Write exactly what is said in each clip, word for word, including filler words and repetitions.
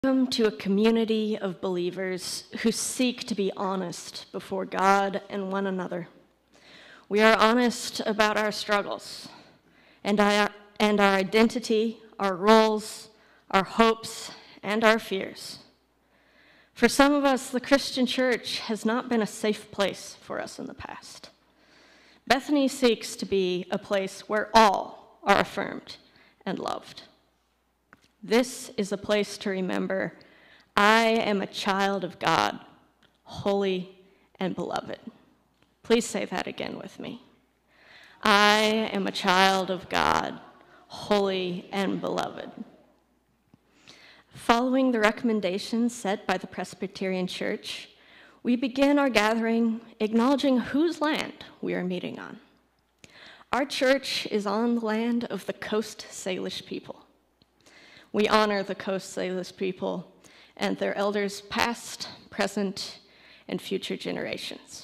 Welcome to a community of believers who seek to be honest before God and one another. We are honest about our struggles and our, and our identity, our roles, our hopes, and our fears. For some of us, the Christian church has not been a safe place for us in the past. Bethany seeks to be a place where all are affirmed and loved. This is a place to remember, I am a child of God, holy and beloved. Please say that again with me. I am a child of God, holy and beloved. Following the recommendations set by the Presbyterian Church, we begin our gathering acknowledging whose land we are meeting on. Our church is on the land of the Coast Salish people. We honor the Coast Salish people and their elders past, present, and future generations.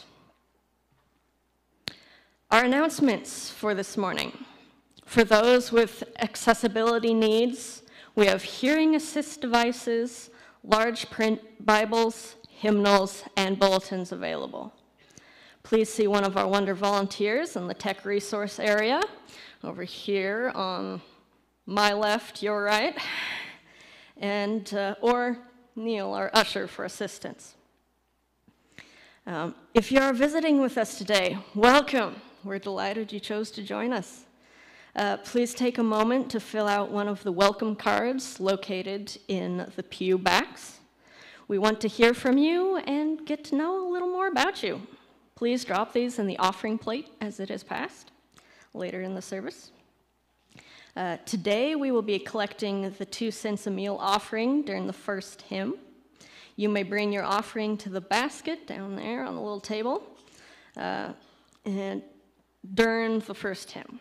Our announcements for this morning. For those with accessibility needs, we have hearing assist devices, large print Bibles, hymnals, and bulletins available. Please see one of our Wonder volunteers in the tech resource area, over here on my left, your right, and uh, or Neil, our usher, for assistance. Um, if you are visiting with us today, welcome. We're delighted you chose to join us. Uh, please take a moment to fill out one of the welcome cards located in the pew backs. We want to hear from you and get to know a little more about you. Please drop these in the offering plate as it is passed later in the service. Uh, today, we will be collecting the two cents a meal offering during the first hymn. You may bring your offering to the basket down there on the little table uh, and during the first hymn.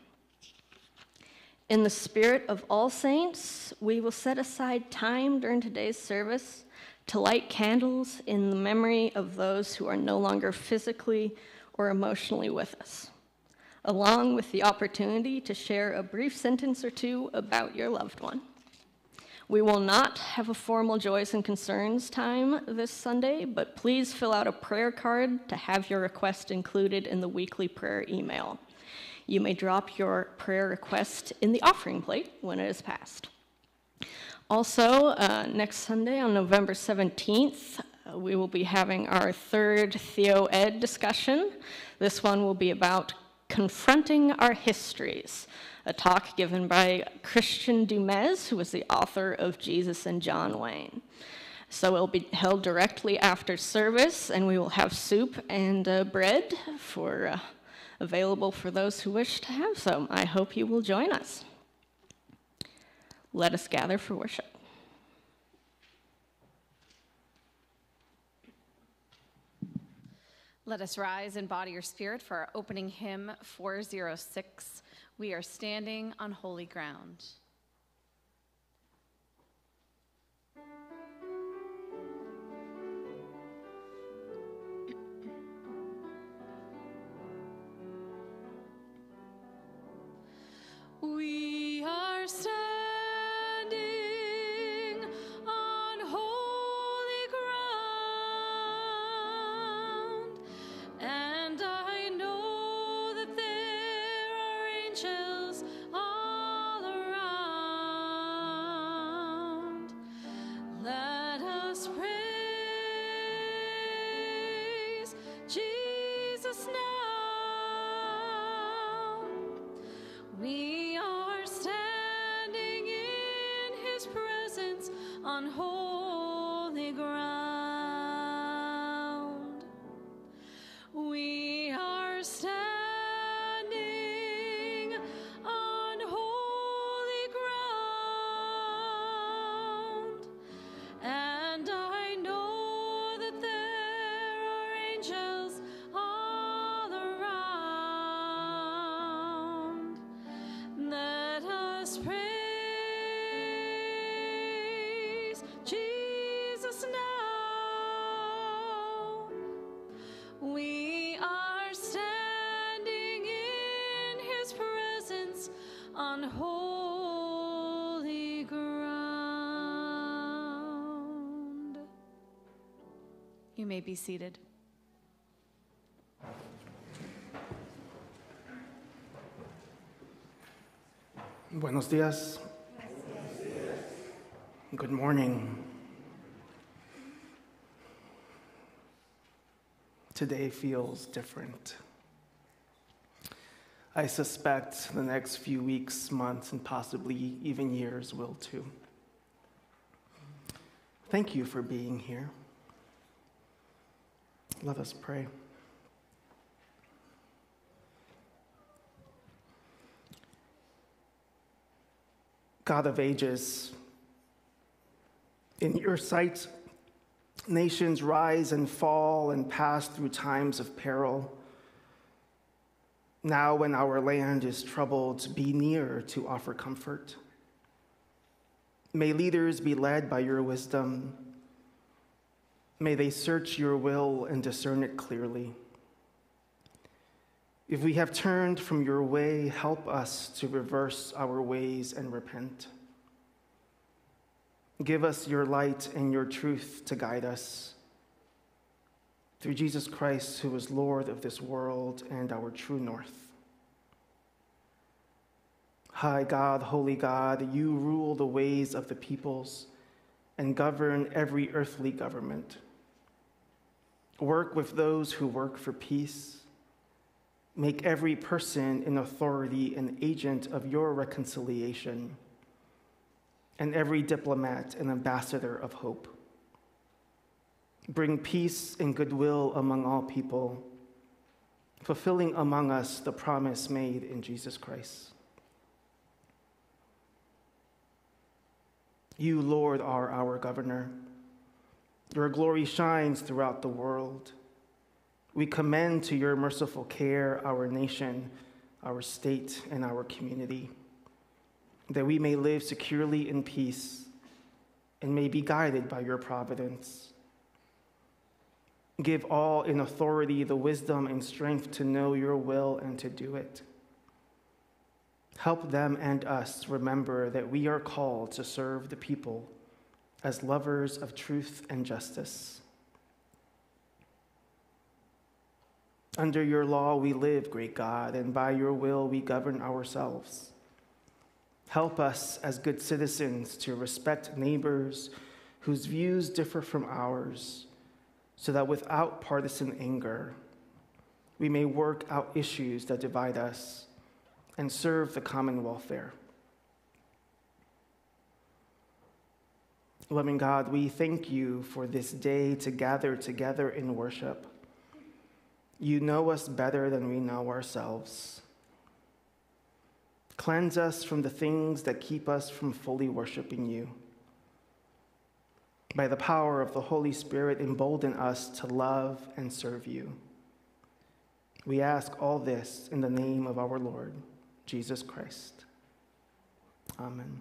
In the spirit of All Saints, we will set aside time during today's service to light candles in the memory of those who are no longer physically or emotionally with us, along with the opportunity to share a brief sentence or two about your loved one. We will not have a formal joys and concerns time this Sunday, but please fill out a prayer card to have your request included in the weekly prayer email. You may drop your prayer request in the offering plate when it is passed. Also, uh, next Sunday on November seventeenth, uh, we will be having our third Theo Ed discussion. This one will be about Confronting Our Histories, a talk given by Christian Dumez, who was the author of Jesus and John Wayne. So it will be held directly after service, and we will have soup and uh, bread for uh, available for those who wish to have some. I hope you will join us. Let us gather for worship. Let us rise in body or spirit for our opening hymn four oh six, We Are Standing on Holy Ground. We are standing on holy ground, and I know that there are angels all around. Let us praise Jesus now. We are standing in his presence on holy ground. We are standing on holy ground, and I know that there are angels all around. Let us praise Jesus now. You may be seated. Buenos dias. Good morning. Today feels different. I suspect the next few weeks, months, and possibly even years will too. Thank you for being here. Let us pray. God of ages, in your sight, nations rise and fall and pass through times of peril. Now, when our land is troubled, be near to offer comfort. May leaders be led by your wisdom. May they search your will and discern it clearly. If we have turned from your way, help us to reverse our ways and repent. Give us your light and your truth to guide us. Through Jesus Christ, who is Lord of this world and our true north. High God, holy God, you rule the ways of the peoples and govern every earthly government. Work with those who work for peace. Make every person in authority an agent of your reconciliation, and every diplomat an ambassador of hope. Bring peace and goodwill among all people, fulfilling among us the promise made in Jesus Christ. You, Lord, are our governor. Your glory shines throughout the world. We commend to your merciful care our nation, our state, and our community, that we may live securely in peace and may be guided by your providence. Give all in authority the wisdom and strength to know your will and to do it. Help them and us remember that we are called to serve the people as lovers of truth and justice. Under your law we live, great God, and by your will we govern ourselves. Help us as good citizens to respect neighbors whose views differ from ours, so that without partisan anger, we may work out issues that divide us and serve the common welfare. Loving God, we thank you for this day to gather together in worship. You know us better than we know ourselves. Cleanse us from the things that keep us from fully worshiping you. By the power of the Holy Spirit, embolden us to love and serve you. We ask all this in the name of our Lord, Jesus Christ. Amen.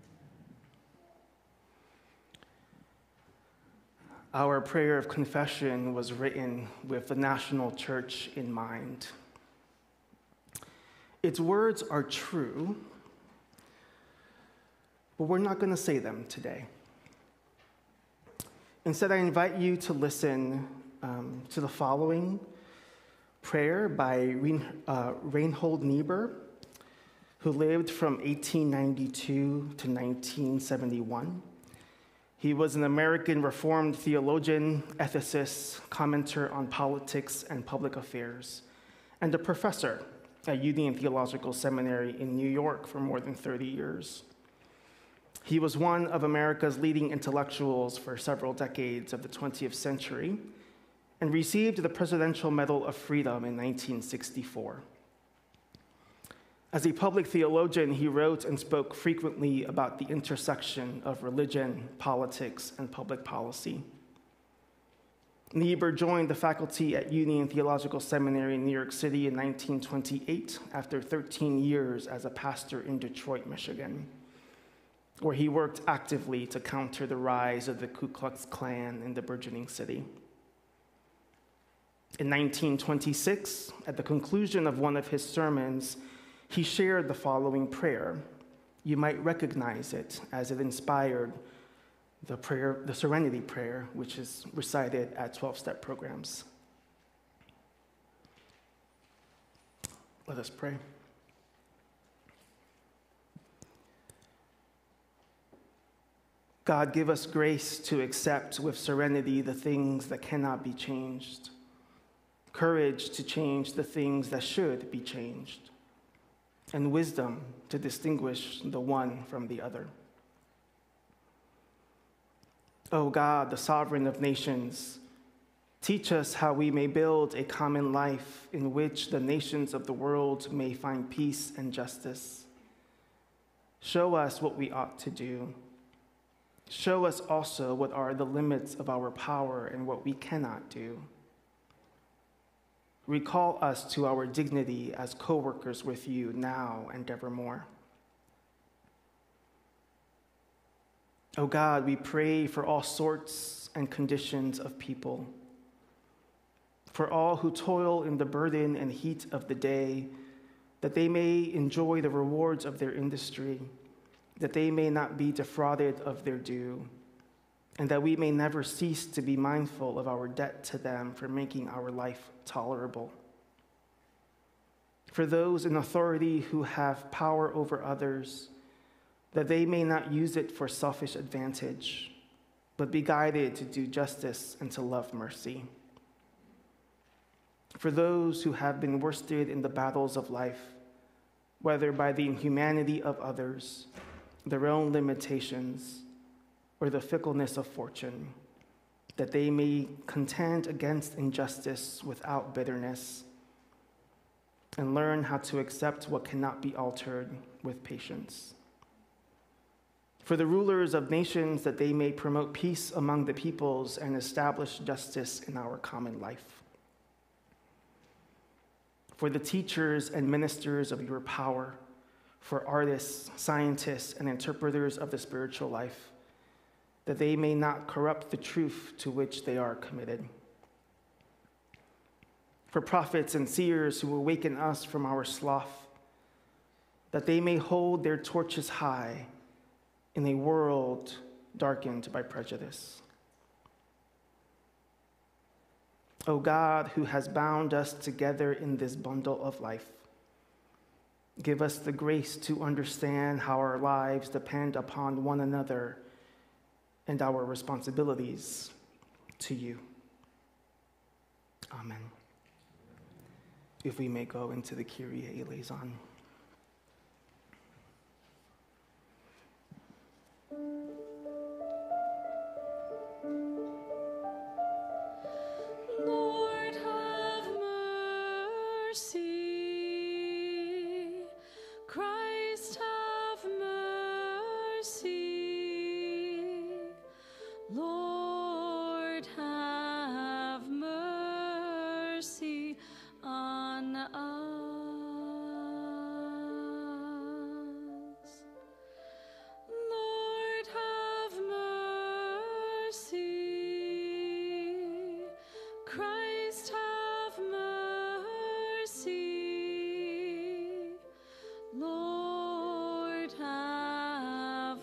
Our prayer of confession was written with the national church in mind. Its words are true, but we're not going to say them today. Instead, I invite you to listen um, to the following prayer by Rein, uh, Reinhold Niebuhr, who lived from eighteen ninety-two to nineteen seventy-one. He was an American Reformed theologian, ethicist, commentator on politics and public affairs, and a professor at Union Theological Seminary in New York for more than thirty years. He was one of America's leading intellectuals for several decades of the twentieth century and received the Presidential Medal of Freedom in nineteen sixty-four. As a public theologian, he wrote and spoke frequently about the intersection of religion, politics, and public policy. Niebuhr joined the faculty at Union Theological Seminary in New York City in nineteen twenty-eight after thirteen years as a pastor in Detroit, Michigan, where he worked actively to counter the rise of the Ku Klux Klan in the burgeoning city. In nineteen twenty-six, at the conclusion of one of his sermons, he shared the following prayer. You might recognize it as it inspired the prayer, the Serenity Prayer, which is recited at twelve-step programs. Let us pray. God, give us grace to accept with serenity the things that cannot be changed, courage to change the things that should be changed, and wisdom to distinguish the one from the other. O God, the sovereign of nations, teach us how we may build a common life in which the nations of the world may find peace and justice. Show us what we ought to do. Show us also what are the limits of our power and what we cannot do. Recall us to our dignity as co-workers with you now and evermore. O God, we pray for all sorts and conditions of people, for all who toil in the burden and heat of the day, that they may enjoy the rewards of their industry, that they may not be defrauded of their due, and that we may never cease to be mindful of our debt to them for making our life tolerable. For those in authority who have power over others, that they may not use it for selfish advantage, but be guided to do justice and to love mercy. For those who have been worsted in the battles of life, whether by the inhumanity of others, their own limitations, or the fickleness of fortune, that they may contend against injustice without bitterness and learn how to accept what cannot be altered with patience. For the rulers of nations, that they may promote peace among the peoples and establish justice in our common life. For the teachers and ministers of your power, for artists, scientists, and interpreters of the spiritual life, that they may not corrupt the truth to which they are committed. For prophets and seers who awaken us from our sloth, that they may hold their torches high in a world darkened by prejudice. O God, who has bound us together in this bundle of life, give us the grace to understand how our lives depend upon one another and our responsibilities to you. Amen. If we may go into the Kyrie eleison. Lord, have mercy. Christ, have mercy. Lord, have mercy on us. Lord, have mercy. Christ, have mercy. Lord, have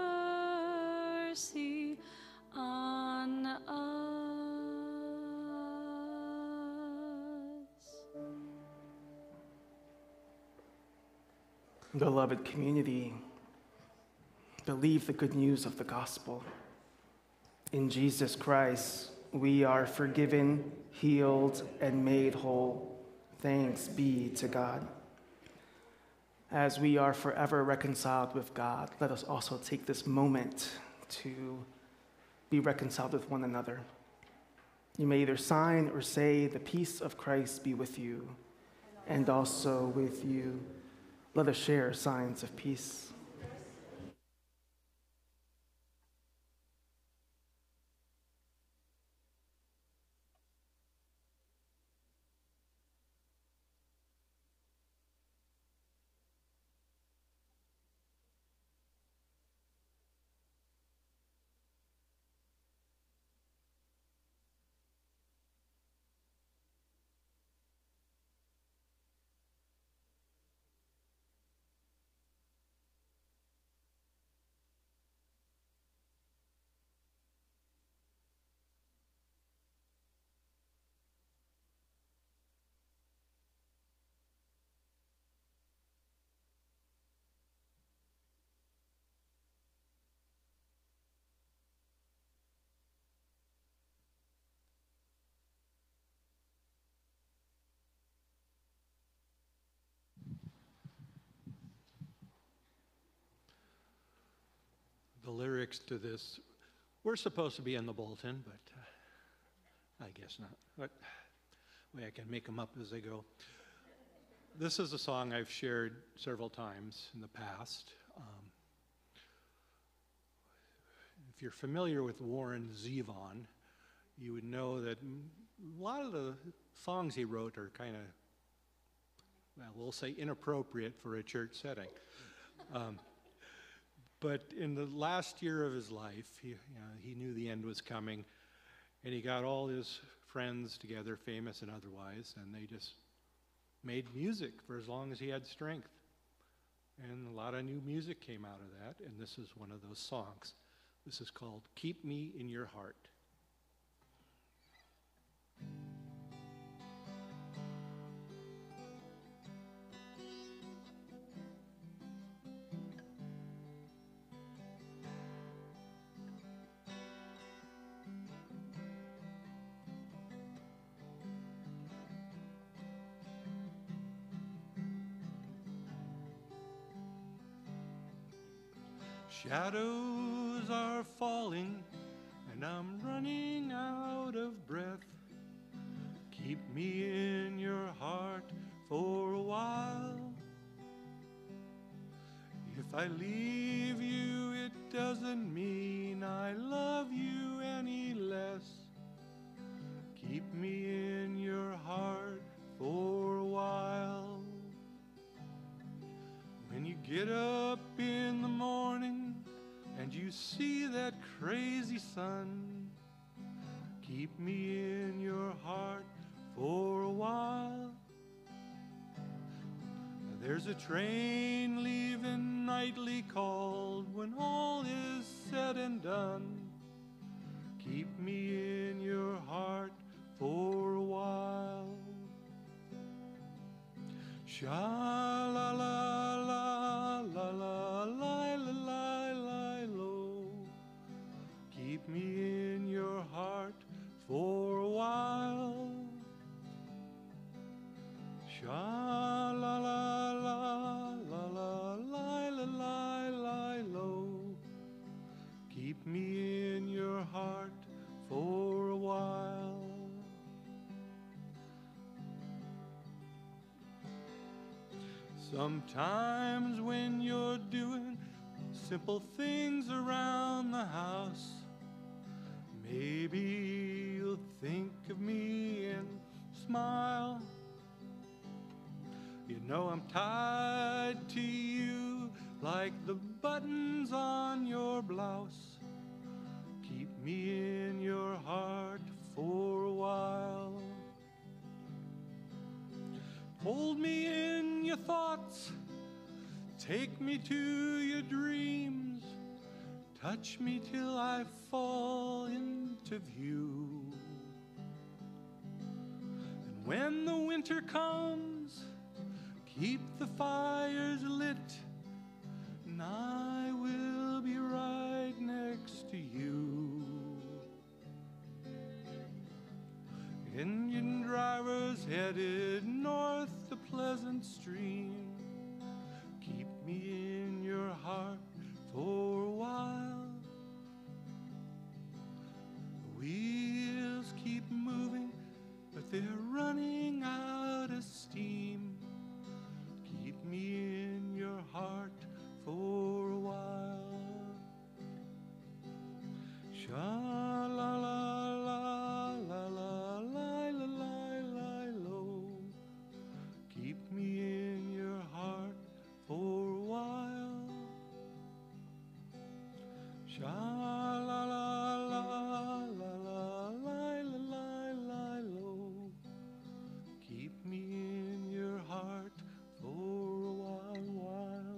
mercy on us. Beloved community, believe the good news of the gospel. In Jesus Christ, we are forgiven, healed, and made whole. Thanks be to God. As we are forever reconciled with God, let us also take this moment to be reconciled with one another. You may either sign or say, "The peace of Christ be with you, and also with you." Let us share signs of peace. The lyrics to this were supposed to be in the bulletin, but uh, I guess not. But way I can make them up as they go. This is a song I've shared several times in the past. Um, if you're familiar with Warren Zevon, you would know that a lot of the songs he wrote are kind of, well, we'll say inappropriate for a church setting. Um, but in the last year of his life, he, you know, he knew the end was coming, and he got all his friends together, famous and otherwise, and they just made music for as long as he had strength. And a lot of new music came out of that, and this is one of those songs. This is called Keep Me in Your Heart. Shadows are falling, and I'm running out of breath. Keep me in your heart for a while. If I leave you, it doesn't mean I love you any less. Keep me in your heart for a while. When you get up in the morning and you see that crazy sun, keep me in your heart for a while. There's a train leaving nightly called when all is said and done. Keep me in your heart for a while. Sha-la-la-la-la-la-la-la-la-la-lo. Keep me in your heart for a while. Sha-la-la-la-la-la-la-la-la-lo. Keep me in your heart for a while. Sometimes when you're doing simple things around the house, maybe you'll think of me and smile. You know I'm tied to you like the buttons on your blouse. Keep me in your heart for a while. Hold me in your thoughts, take me to your dreams, touch me till I fall into view. And when the winter comes, keep the fires lit, and I will be right next to you. Indian drivers headed north to Pleasant Stream. Keep me in your heart for a while. The wheels keep moving, but they're running out of steam. Keep me in your heart for a while. Sha-la-la-la-la-la-la-la-la-lo. Keep me in your heart for a while. Sha-la-la-la-la-la-la-la-la-lo. Keep me in your heart for a while.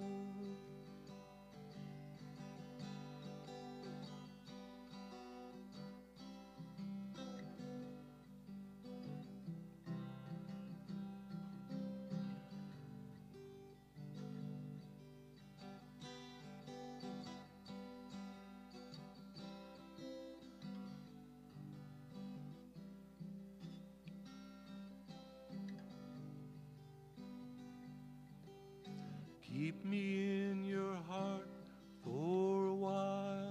Keep me in your heart for a while.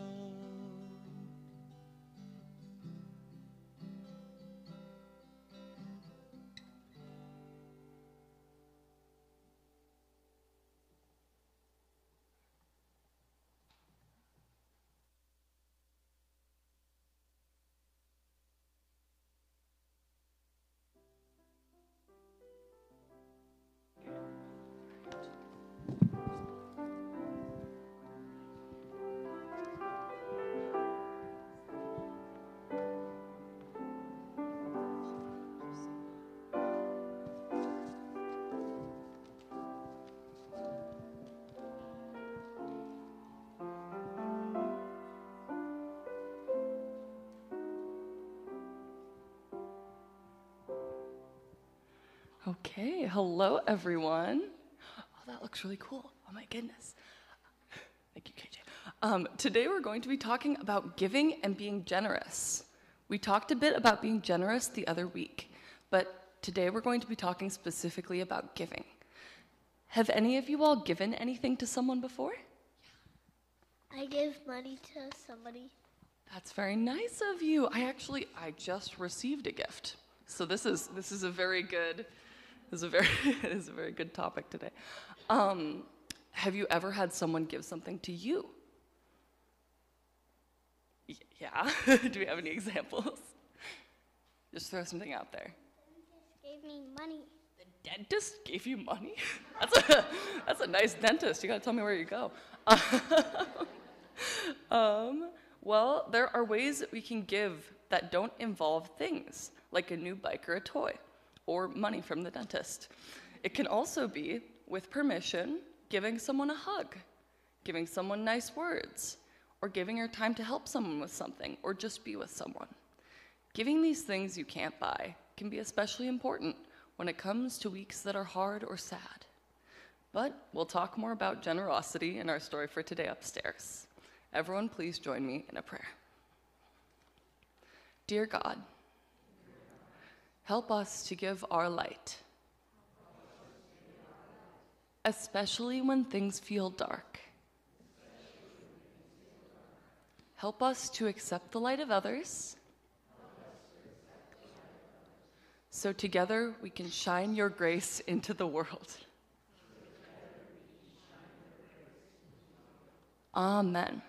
Okay, hello everyone. Oh, that looks really cool. Oh my goodness. Thank you, K J. Um, today we're going to be talking about giving and being generous. We talked a bit about being generous the other week, but today we're going to be talking specifically about giving. Have any of you all given anything to someone before? I give money to somebody. That's very nice of you. I actually, I just received a gift. So this is this is a very good, this is a very, it is a very good topic today. Um, have you ever had someone give something to you? Y- yeah. Do we have any examples? Just throw something out there. The dentist gave me money. The dentist gave you money? That's a that's a nice dentist. You gotta tell me where you go. um, well, there are ways that we can give that don't involve things, like a new bike or a toy, or money from the dentist. It can also be, with permission, giving someone a hug, giving someone nice words, or giving your time to help someone with something, or just be with someone. Giving these things you can't buy can be especially important when it comes to weeks that are hard or sad. But we'll talk more about generosity in our story for today upstairs. Everyone, please join me in a prayer. Dear God, help us to give our light, especially when things feel dark. Help us to accept the light of others, so together we can shine your grace into the world. Amen.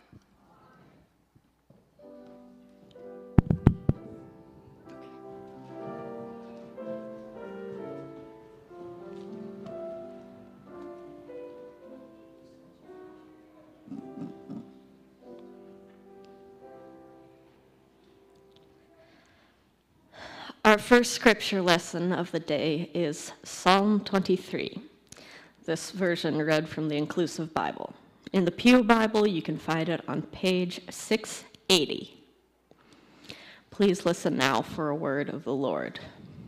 Our first scripture lesson of the day is Psalm twenty-three. This version read from the Inclusive Bible. In the Pew Bible, you can find it on page six eighty. Please listen now for a word of the Lord.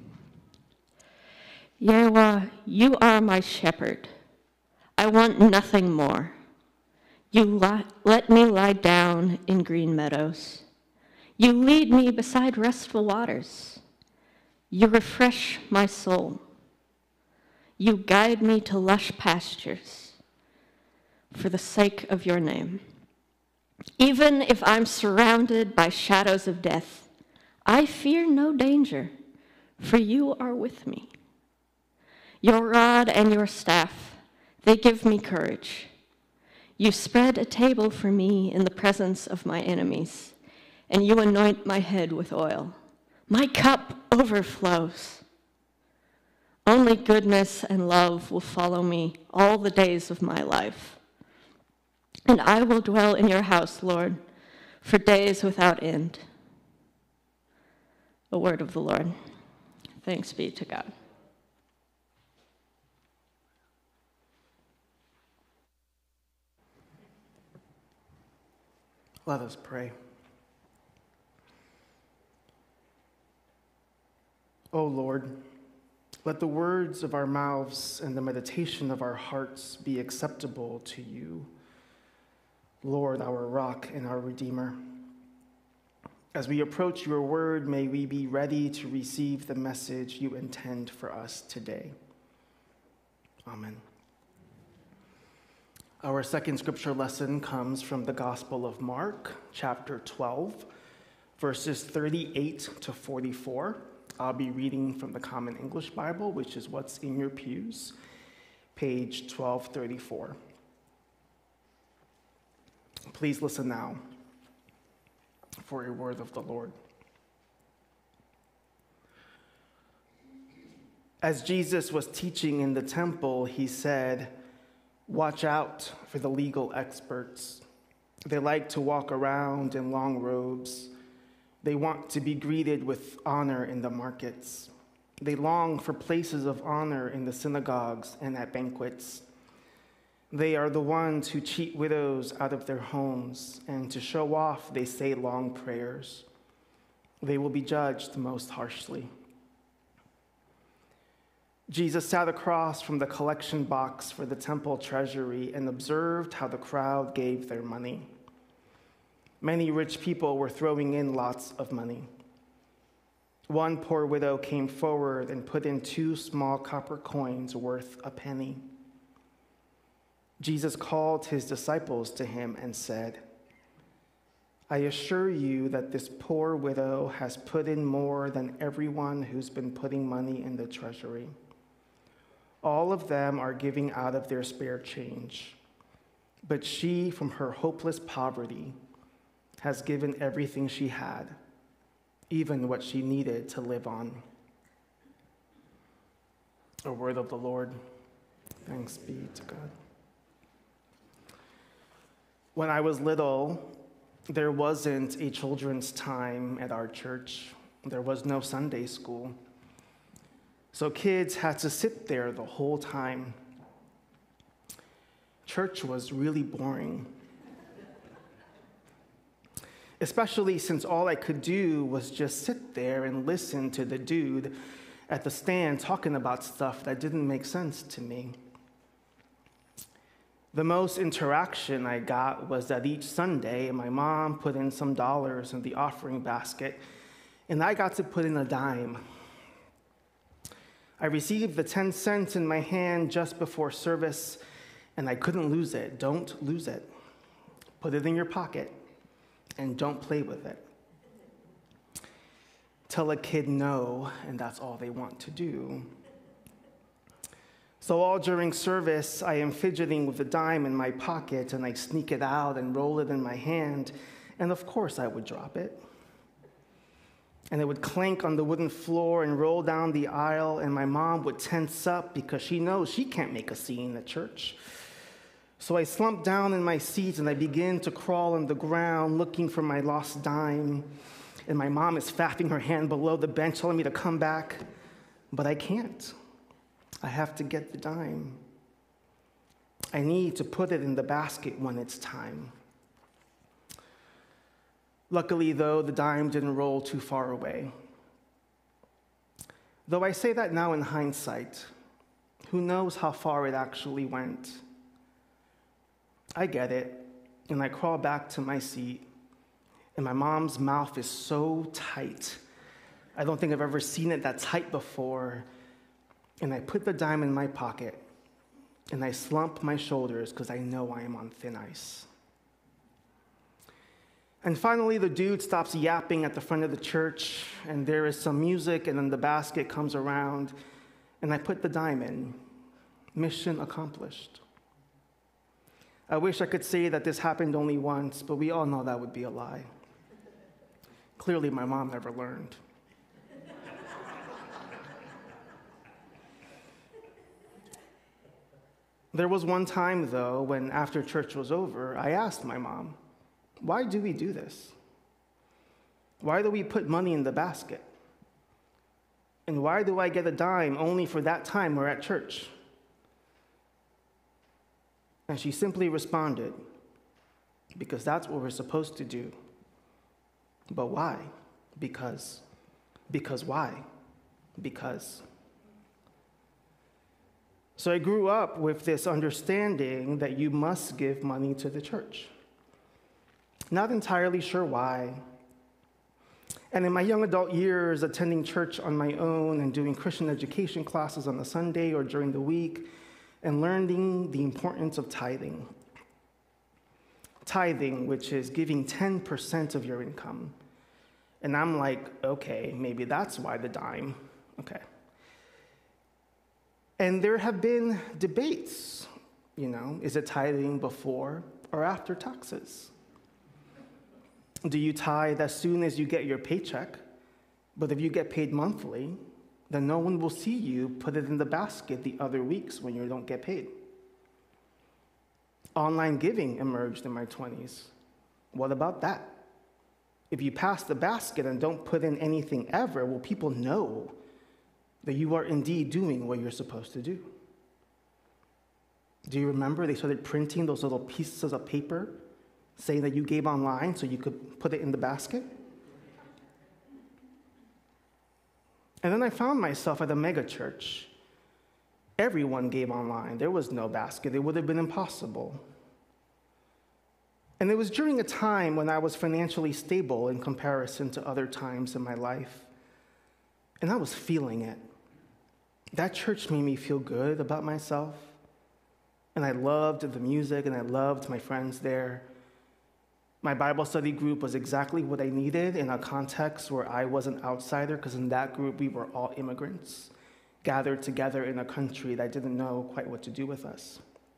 Yahweh, you are my shepherd. I want nothing more. You li- let me lie down in green meadows. You lead me beside restful waters. You refresh my soul. You guide me to lush pastures for the sake of your name. Even if I'm surrounded by shadows of death, I fear no danger, for you are with me. Your rod and your staff, they give me courage. You spread a table for me in the presence of my enemies, and you anoint my head with oil. My cup overflows. Only goodness and love will follow me all the days of my life. And I will dwell in your house, Lord, for days without end. A word of the Lord. Thanks be to God. Let us pray. O Lord, let the words of our mouths and the meditation of our hearts be acceptable to you, Lord, our rock and our Redeemer. As we approach your word, may we be ready to receive the message you intend for us today. Amen. Our second scripture lesson comes from the Gospel of Mark, chapter twelve, verses thirty-eight to forty-four. I'll be reading from the Common English Bible, which is what's in your pews, page twelve thirty-four. Please listen now for a word of the Lord. As Jesus was teaching in the temple, he said, "Watch out for the legal experts. They like to walk around in long robes. They want to be greeted with honor in the markets. They long for places of honor in the synagogues and at banquets. They are the ones who cheat widows out of their homes, and to show off, they say long prayers. They will be judged most harshly. Jesus sat across from the collection box for the temple treasury and observed how the crowd gave their money. Many rich people were throwing in lots of money. One poor widow came forward and put in two small copper coins worth a penny. Jesus called his disciples to him and said, "I assure you that this poor widow has put in more than everyone who's been putting money in the treasury. All of them are giving out of their spare change, but she, from her hopeless poverty, has given everything she had, even what she needed to live on." A word of the Lord. Thanks be to God. When I was little, there wasn't a children's time at our church. There was no Sunday school. So kids had to sit there the whole time. Church was really boring, especially since all I could do was just sit there and listen to the dude at the stand talking about stuff that didn't make sense to me. The most interaction I got was that each Sunday, my mom put in some dollars in the offering basket, and I got to put in a dime. I received the ten cents in my hand just before service, and I couldn't lose it. Don't lose it. Put it in your pocket, and don't play with it. Tell a kid no, and that's all they want to do. So all during service, I am fidgeting with the dime in my pocket, and I sneak it out and roll it in my hand, and of course I would drop it. And it would clank on the wooden floor and roll down the aisle, and my mom would tense up because she knows she can't make a scene at church. So I slump down in my seat, and I begin to crawl on the ground looking for my lost dime, and my mom is faffing her hand below the bench telling me to come back, but I can't. I have to get the dime. I need to put it in the basket when it's time. Luckily, though, the dime didn't roll too far away. Though I say that now in hindsight, who knows how far it actually went? I get it, and I crawl back to my seat, and my mom's mouth is so tight. I don't think I've ever seen it that tight before. And I put the dime in my pocket, and I slump my shoulders because I know I am on thin ice. And finally, the dude stops yapping at the front of the church, and there is some music, and then the basket comes around, and I put the dime in. Mission accomplished. I wish I could say that this happened only once, but we all know that would be a lie. Clearly, my mom never learned. There was one time, though, when after church was over, I asked my mom, "Why do we do this? Why do we put money in the basket? And why do I get a dime only for that time we're at church?" And she simply responded, "Because that's what we're supposed to do." But why? Because. Because why? Because. So I grew up with this understanding that you must give money to the church. Not entirely sure why. And in my young adult years, attending church on my own and doing Christian education classes on a Sunday or during the week, and learning the importance of tithing. Tithing, which is giving ten percent of your income. And I'm like, okay, maybe that's why the dime. Okay. And there have been debates, you know, is it tithing before or after taxes? Do you tithe as soon as you get your paycheck? But if you get paid monthly, then no one will see you put it in the basket the other weeks when you don't get paid. Online giving emerged in my twenties. What about that? If you pass the basket and don't put in anything ever, will people know that you are indeed doing what you're supposed to do? Do you remember they started printing those little pieces of paper saying that you gave online so you could put it in the basket? And then I found myself at a mega church Everyone gave online. There was no basket. It would have been impossible. And it was during a time when I was financially stable in comparison to other times in my life. And I was feeling it. That church made me feel good about myself. And I loved the music, and I loved my friends there. My Bible study group was exactly what I needed in a context where I was an outsider, because in that group we were all immigrants, gathered together in a country that didn't know quite what to do with us.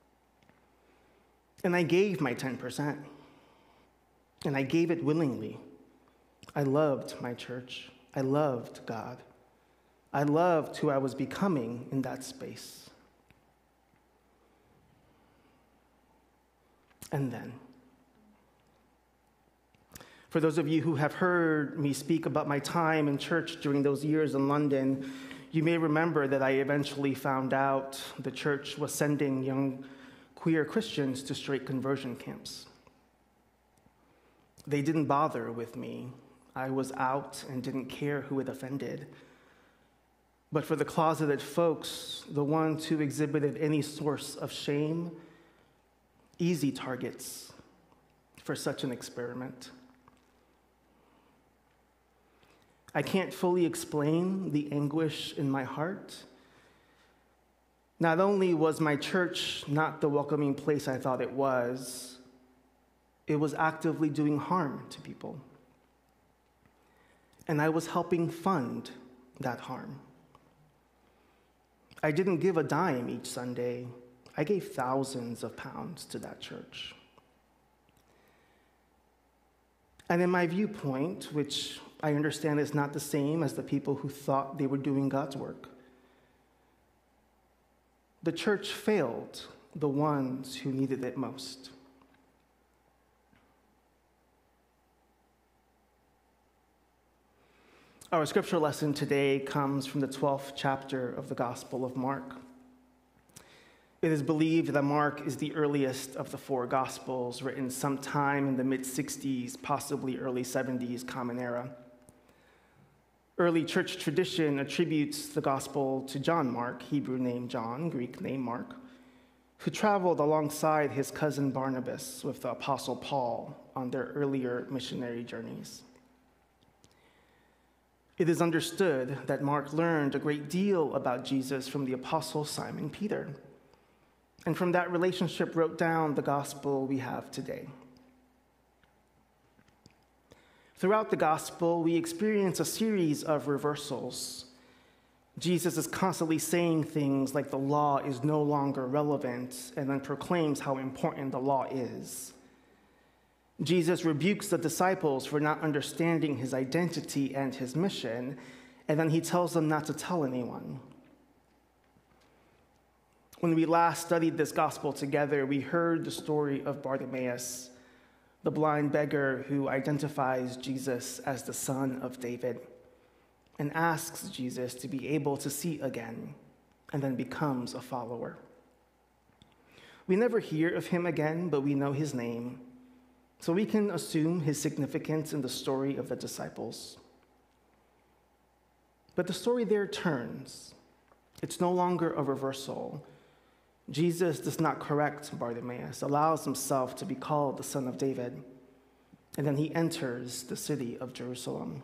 And I gave my ten percent. And I gave it willingly. I loved my church. I loved God. I loved who I was becoming in that space. And then, for those of you who have heard me speak about my time in church during those years in London, you may remember that I eventually found out the church was sending young queer Christians to straight conversion camps. They didn't bother with me. I was out and didn't care who it offended. But for the closeted folks, the ones who exhibited any source of shame, easy targets for such an experiment. I can't fully explain the anguish in my heart. Not only was my church not the welcoming place I thought it was, it was actively doing harm to people. And I was helping fund that harm. I didn't give a dime each Sunday. I gave thousands of pounds to that church. And in my viewpoint, which I understand is not the same as the people who thought they were doing God's work, the church failed the ones who needed it most. Our scripture lesson today comes from the twelfth chapter of the Gospel of Mark. It is believed that Mark is the earliest of the four Gospels, written sometime in the mid-sixties, possibly early seventies Common Era. Early church tradition attributes the Gospel to John Mark, Hebrew name John, Greek name Mark, who traveled alongside his cousin Barnabas with the Apostle Paul on their earlier missionary journeys. It is understood that Mark learned a great deal about Jesus from the Apostle Simon Peter, and from that relationship wrote down the gospel we have today. Throughout the gospel, we experience a series of reversals. Jesus is constantly saying things like the law is no longer relevant, and then proclaims how important the law is. Jesus rebukes the disciples for not understanding his identity and his mission, and then he tells them not to tell anyone. When we last studied this gospel together, we heard the story of Bartimaeus, the blind beggar who identifies Jesus as the Son of David and asks Jesus to be able to see again, and then becomes a follower. We never hear of him again, but we know his name, so we can assume his significance in the story of the disciples. But the story there turns. It's no longer a reversal. Jesus does not correct Bartimaeus, allows himself to be called the Son of David, and then he enters the city of Jerusalem.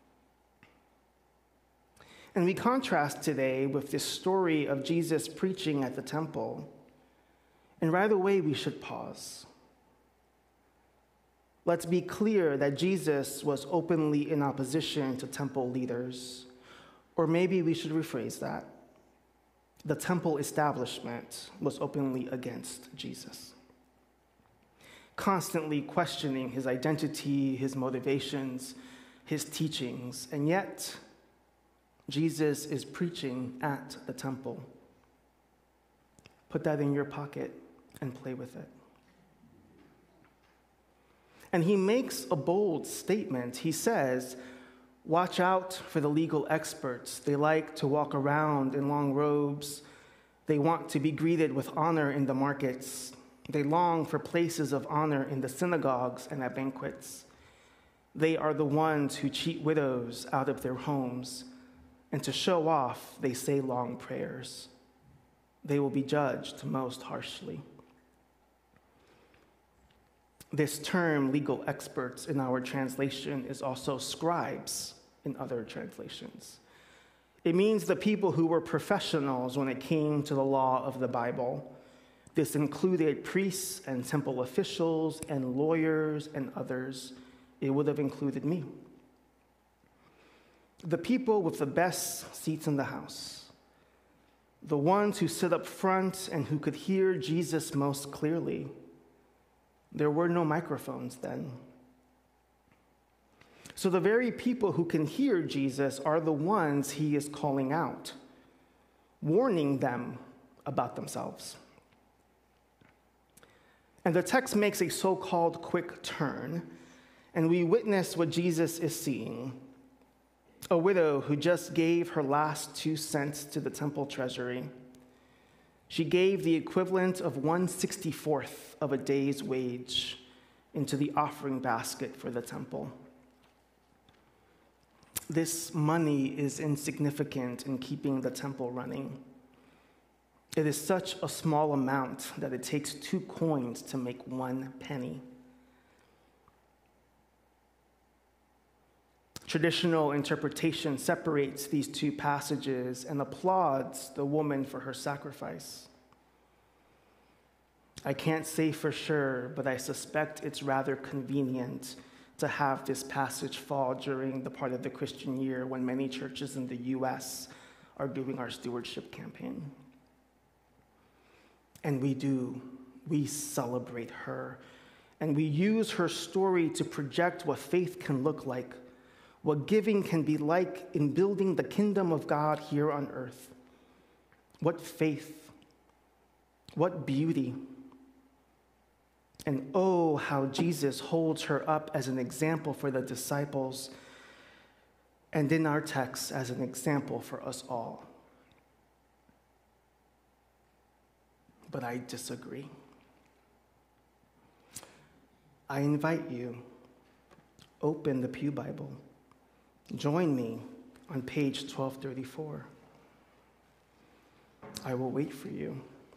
And we contrast today with this story of Jesus preaching at the temple. And right away, we should pause. Let's be clear that Jesus was openly in opposition to temple leaders. Or maybe we should rephrase that. The temple establishment was openly against Jesus, constantly questioning his identity, his motivations, his teachings, and yet Jesus is preaching at the temple. Put that in your pocket and play with it. And he makes a bold statement. He says, watch out for the legal experts. They like to walk around in long robes. They want to be greeted with honor in the markets. They long for places of honor in the synagogues and at banquets. They are the ones who cheat widows out of their homes, and to show off, they say long prayers. they will be judged most harshly. This term, legal experts, in our translation is also scribes in other translations. It means the people who were professionals when it came to the law of the Bible. This included priests and temple officials and lawyers and others. It would have included me. The people with the best seats in the house, the ones who sit up front and who could hear Jesus most clearly. There were no microphones then. So the very people who can hear Jesus are the ones he is calling out, warning them about themselves. And the text makes a so-called quick turn, and we witness what Jesus is seeing. A widow who just gave her last two cents to the temple treasury. She gave the equivalent of one sixty-fourth of a day's wage into the offering basket for the temple. This money is insignificant in keeping the temple running. It is such a small amount that it takes two coins to make one penny. Traditional interpretation separates these two passages and applauds the woman for her sacrifice. I can't say for sure, but I suspect it's rather convenient to have this passage fall during the part of the Christian year when many churches in the U S are doing our stewardship campaign. And we do. We celebrate her. And we use her story to project what faith can look like, what giving can be like in building the kingdom of God here on earth. What faith, what beauty. And oh, how Jesus holds her up as an example for the disciples, and in our text as an example for us all. But I disagree. I invite you, open the Pew Bible. Join me on page twelve thirty-four. I will wait for you.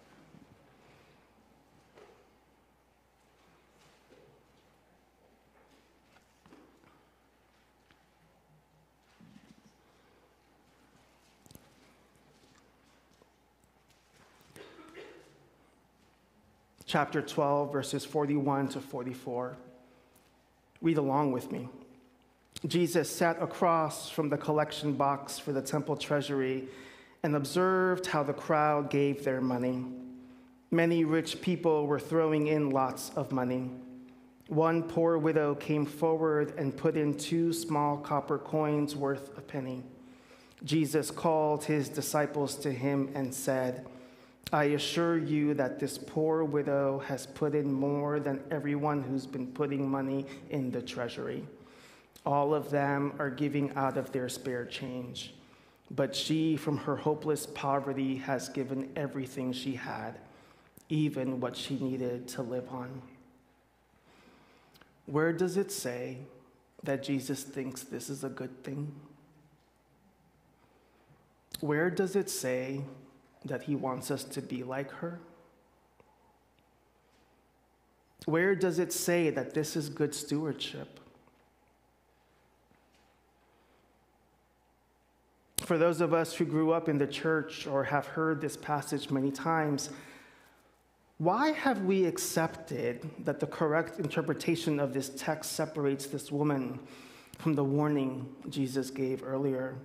Chapter twelve, verses forty-one to forty-four. Read along with me. Jesus sat across from the collection box for the temple treasury and observed how the crowd gave their money. Many rich people were throwing in lots of money. One poor widow came forward and put in two small copper coins worth a penny. Jesus called his disciples to him and said, I assure you that this poor widow has put in more than everyone who's been putting money in the treasury. All of them are giving out of their spare change. But she, from her hopeless poverty, has given everything she had, even what she needed to live on. Where does it say that Jesus thinks this is a good thing? Where does it say that he wants us to be like her? Where does it say that this is good stewardship? For those of us who grew up in the church or have heard this passage many times, why have we accepted that the correct interpretation of this text separates this woman from the warning Jesus gave earlier?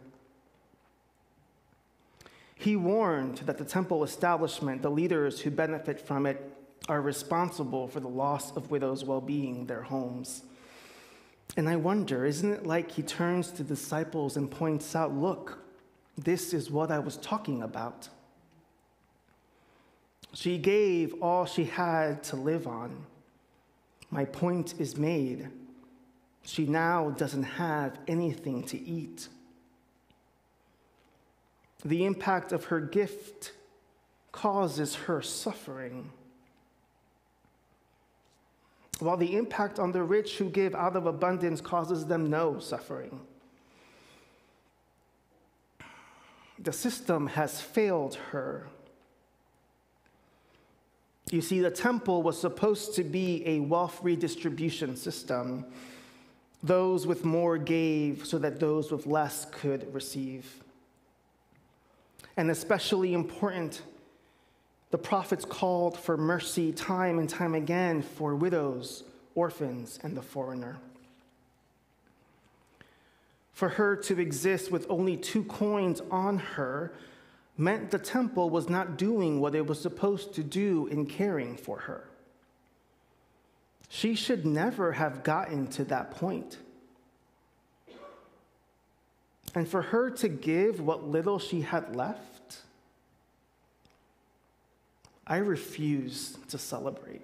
He warned that the temple establishment, the leaders who benefit from it, are responsible for the loss of widows' well-being, their homes. And I wonder, isn't it like he turns to disciples and points out, look, this is what I was talking about. She gave all she had to live on. My point is made. She now doesn't have anything to eat. The impact of her gift causes her suffering, while the impact on the rich who give out of abundance causes them no suffering. The system has failed her, You see, the temple was supposed to be a wealth redistribution system. Those with more gave so that those with less could receive. And especially important, the prophets called for mercy time and time again for widows, orphans, and the foreigner. For her to exist with only two coins on her meant the temple was not doing what it was supposed to do in caring for her. She should never have gotten to that point. And for her to give what little she had left, I refuse to celebrate.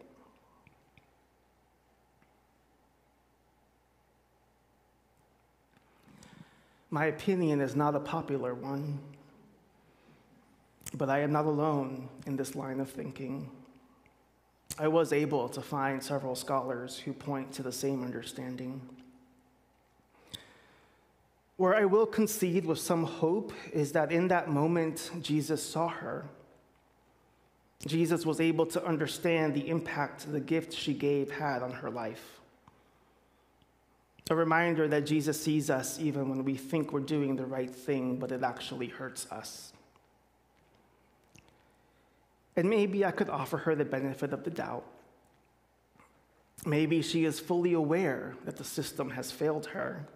My opinion is not a popular one, but I am not alone in this line of thinking. I was able to find several scholars who point to the same understanding. Where I will concede with some hope is that in that moment, Jesus saw her. Jesus was able to understand the impact the gift she gave had on her life. A reminder that Jesus sees us even when we think we're doing the right thing, but it actually hurts us. And maybe I could offer her the benefit of the doubt. Maybe she is fully aware that the system has failed her.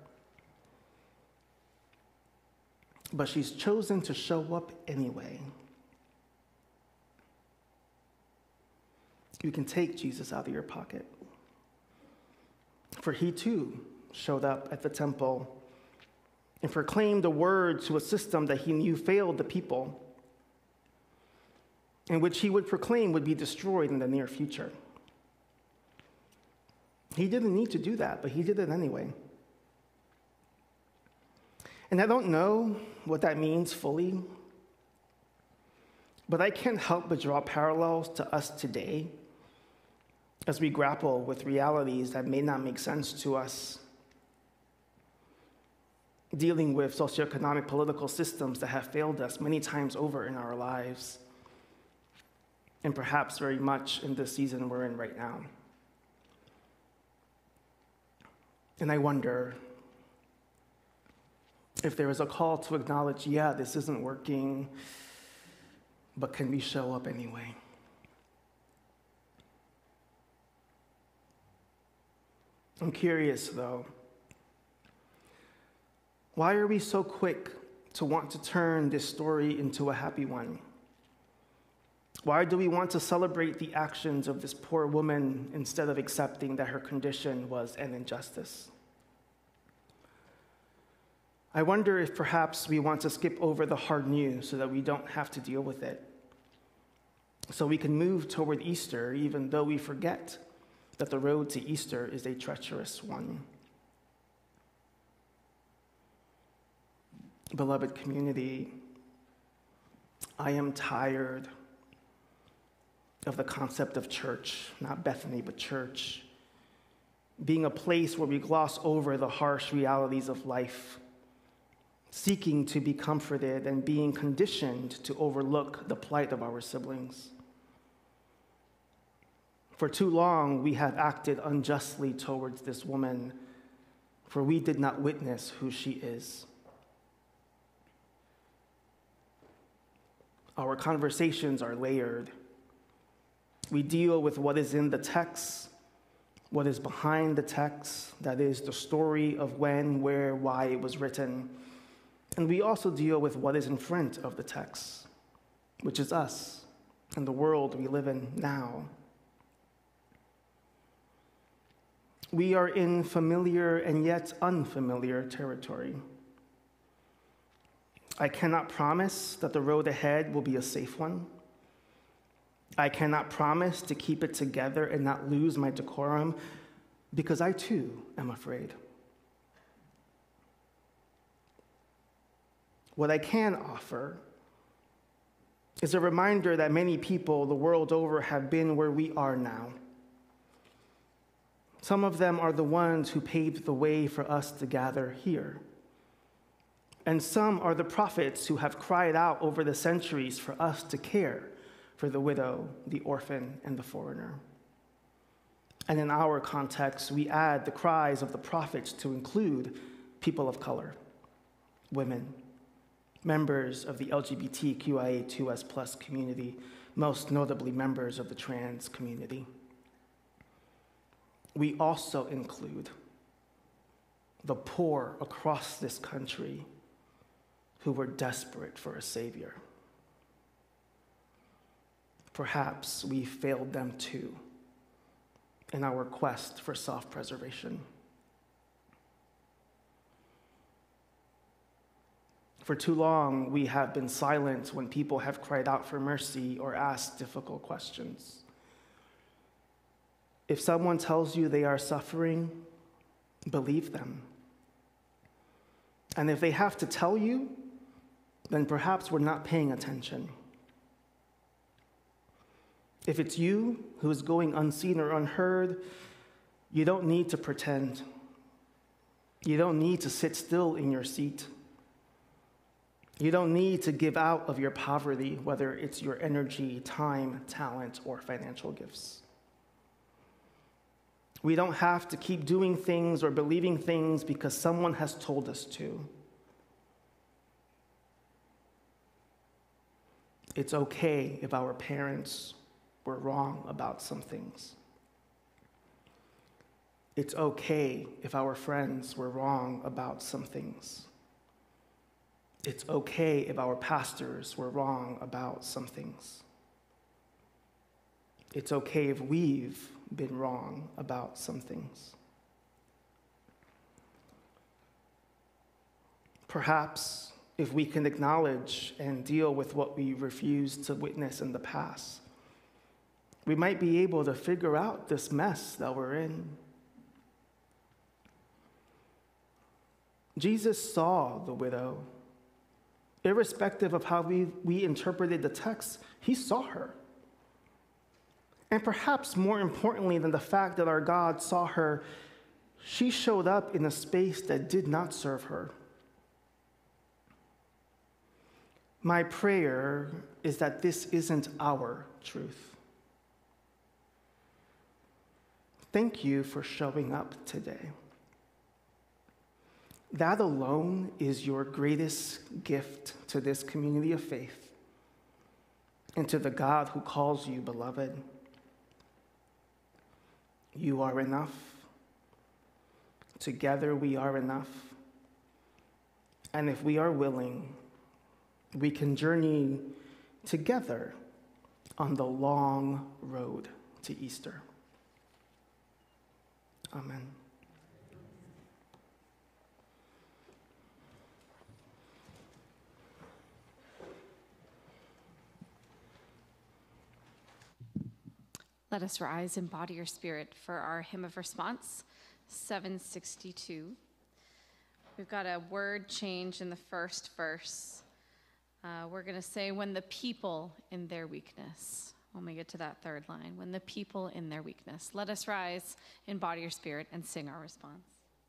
But she's chosen to show up anyway. You can take Jesus out of your pocket. For he too showed up at the temple and proclaimed a word to a system that he knew failed the people, and which he would proclaim would be destroyed in the near future. He didn't need to do that, but he did it anyway. And I don't know what that means fully, but I can't help but draw parallels to us today as we grapple with realities that may not make sense to us, dealing with socioeconomic political systems that have failed us many times over in our lives, and perhaps very much in this season we're in right now. And I wonder if there is a call to acknowledge, yeah, this isn't working, but can we show up anyway? I'm curious, though. Why are we so quick to want to turn this story into a happy one? Why do we want to celebrate the actions of this poor woman instead of accepting that her condition was an injustice? I wonder if perhaps we want to skip over the hard news so that we don't have to deal with it, so we can move toward Easter even though we forget that the road to Easter is a treacherous one. Beloved community, I am tired of the concept of church, not Bethany, but church, being a place where we gloss over the harsh realities of life, seeking to be comforted and being conditioned to overlook the plight of our siblings. For too long, we have acted unjustly towards this woman, for we did not witness who she is. Our conversations are layered. We deal with what is in the text, what is behind the text, that is, the story of when, where, why it was written. And we also deal with what is in front of the text, which is us and the world we live in now. We are in familiar and yet unfamiliar territory. I cannot promise that the road ahead will be a safe one. I cannot promise to keep it together and not lose my decorum, because I too am afraid. What I can offer is a reminder that many people the world over have been where we are now. Some of them are the ones who paved the way for us to gather here. And some are the prophets who have cried out over the centuries for us to care for the widow, the orphan, and the foreigner. And in our context, we add the cries of the prophets to include people of color, women, members of the L G B T Q I A two S plus community, most notably members of the trans community. We also include the poor across this country who were desperate for a savior. Perhaps we failed them too in our quest for self-preservation. For too long, we have been silent when people have cried out for mercy or asked difficult questions. If someone tells you they are suffering, believe them. And if they have to tell you, then perhaps we're not paying attention. If it's you who is going unseen or unheard, you don't need to pretend. You don't need to sit still in your seat. You don't need to give out of your poverty, whether it's your energy, time, talent, or financial gifts. We don't have to keep doing things or believing things because someone has told us to. It's okay if our parents were wrong about some things. It's okay if our friends were wrong about some things. It's okay if our pastors were wrong about some things. It's okay if we've been wrong about some things. Perhaps if we can acknowledge and deal with what we refused to witness in the past, we might be able to figure out this mess that we're in. Jesus saw the widow. Irrespective of how we, we interpreted the text, he saw her. And perhaps more importantly than the fact that our God saw her, she showed up in a space that did not serve her. My prayer is that this isn't our truth. Thank you for showing up today. That alone is your greatest gift to this community of faith and to the God who calls you beloved. You are enough. Together we are enough. And if we are willing, we can journey together on the long road to Easter. Amen. Let us rise in body or spirit for our hymn of response, seven sixty-two. We've got a word change in the first verse. Uh, we're going to say, when the people in their weakness, when we get to that third line, when the people in their weakness. Let us rise in body or spirit and sing our response.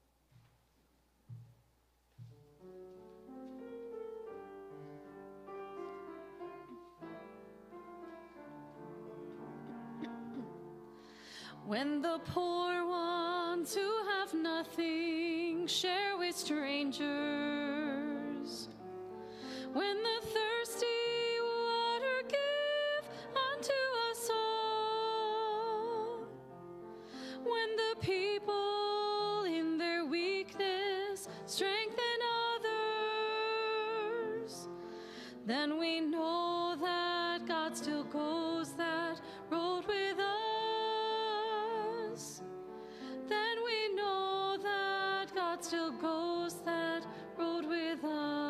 When the poor ones who have nothing share with strangers, when the thirsty water give unto us all, when the people in their weakness strengthen others, then we know that God still goes that road with us. Then we know that God still goes that road with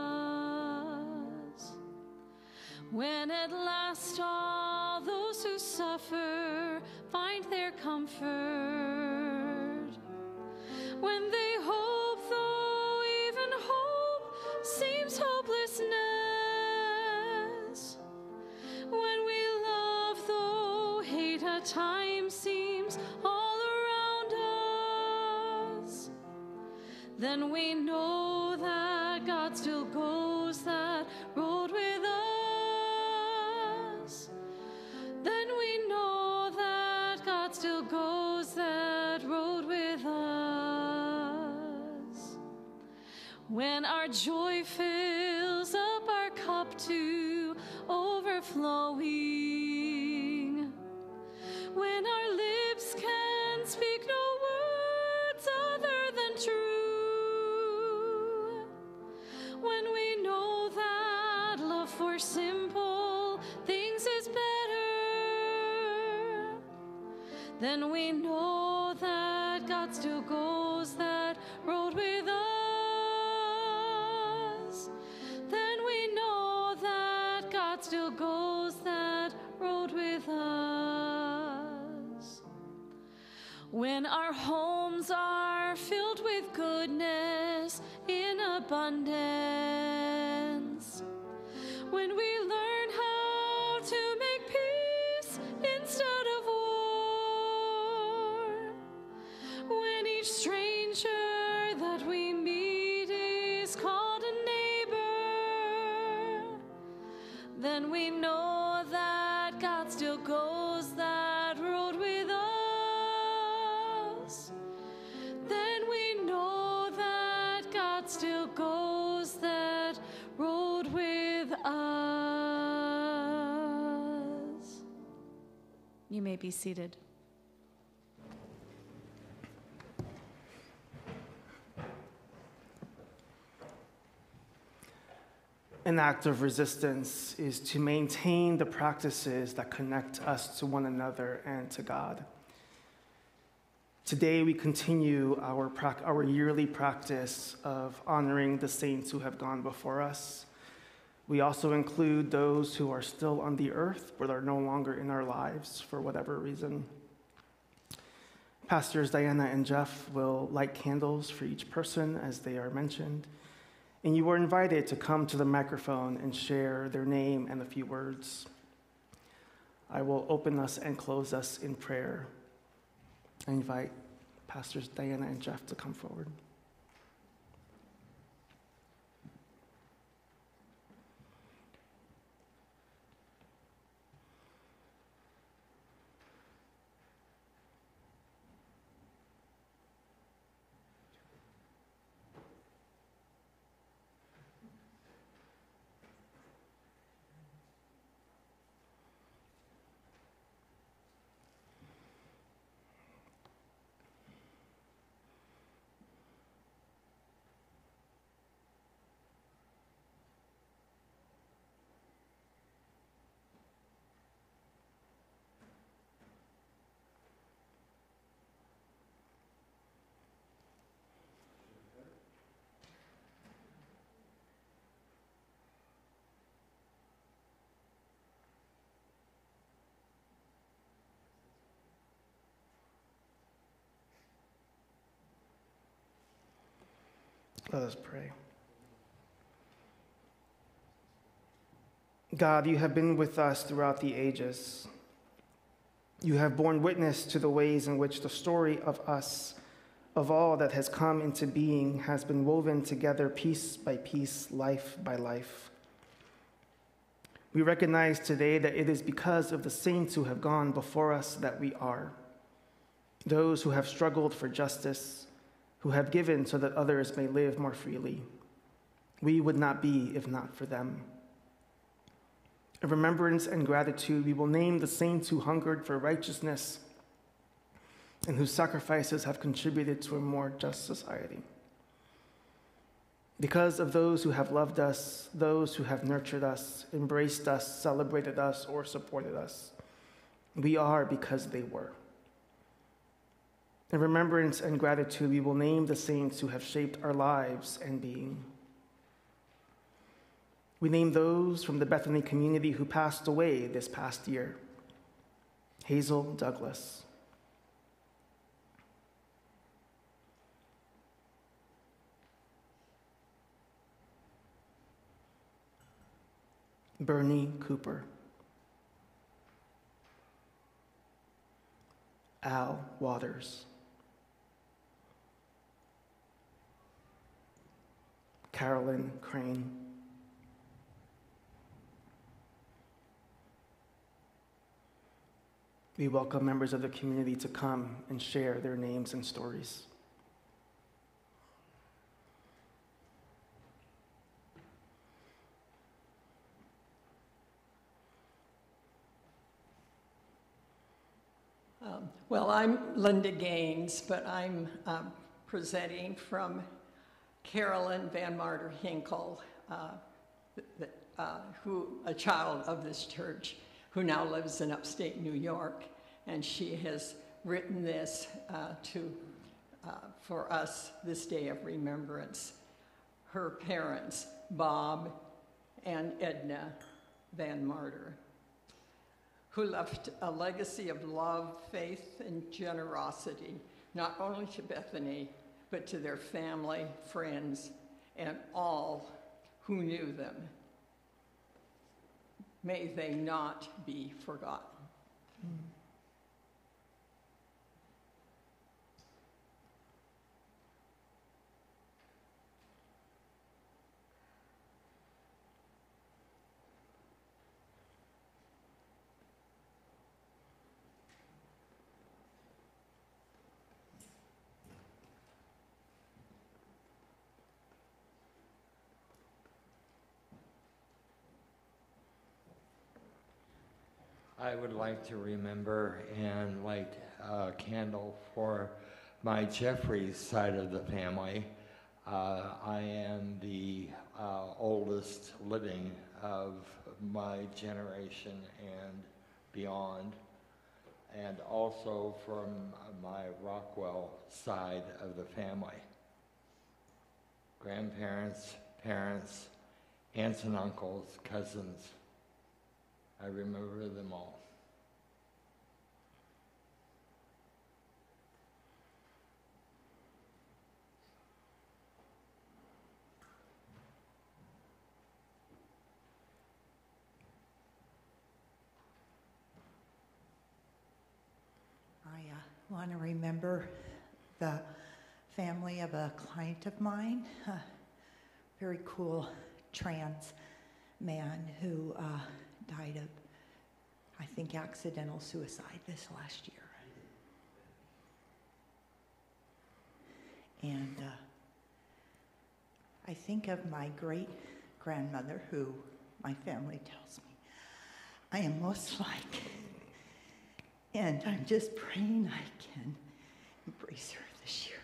us. When at last all those who suffer find their comfort, when they hope though even hope seems hopelessness, when we love though hate at times seems all around us, then we know that God still goes that road with us. When our joy fills up our cup to overflowing, when our lips can speak no words other than true, when we know that love for simple things is better, then we know that God still goes that road with us. Then we know that God still goes that road with us. When our homes are filled with goodness in abundance, when we learn how to make peace instead of war, when each stranger that we meet is called a neighbor, then we know that God still goes that road with us. Then we know that God still goes that road with us. You may be seated. An act of resistance is to maintain the practices that connect us to one another and to God. Today, we continue our, our yearly practice of honoring the saints who have gone before us. We also include those who are still on the earth but are no longer in our lives for whatever reason. Pastors Diana and Jeff will light candles for each person as they are mentioned. And you are invited to come to the microphone and share their name and a few words. I will open us and close us in prayer. I invite Pastors Diana and Jeff to come forward. Let us pray. God, you have been with us throughout the ages. You have borne witness to the ways in which the story of us, of all that has come into being, has been woven together piece by piece, life by life. We recognize today that it is because of the saints who have gone before us that we are, those who have struggled for justice, who have given so that others may live more freely. We would not be if not for them. In remembrance and gratitude, we will name the saints who hungered for righteousness and whose sacrifices have contributed to a more just society. Because of those who have loved us, those who have nurtured us, embraced us, celebrated us, or supported us, we are because they were. In remembrance and gratitude, we will name the saints who have shaped our lives and being. We name those from the Bethany community who passed away this past year. Hazel Douglas, Bernie Cooper, Al Waters, Carolyn Crane, we welcome members of the community to come and share their names and stories. Um, well, I'm Linda Gaines, but I'm um, presenting from Carolyn Van Marter Hinkle, uh, th- uh, who a child of this church, who now lives in upstate New York, and she has written this uh, to uh, for us this day of remembrance. Her parents, Bob and Edna Van Marter, who left a legacy of love, faith, and generosity, not only to Bethany, but to their family, friends, and all who knew them. May they not be forgotten. Mm. I would like to remember and light a candle for my Jeffries side of the family. Uh, I am the uh, oldest living of my generation and beyond, and also from my Rockwell side of the family. Grandparents, parents, aunts and uncles, cousins. I remember them all. I uh, want to remember the family of a client of mine, a very cool trans man who uh, died of, I think, accidental suicide this last year. And uh, I think of my great-grandmother, who my family tells me I am most like. And I'm just praying I can embrace her this year.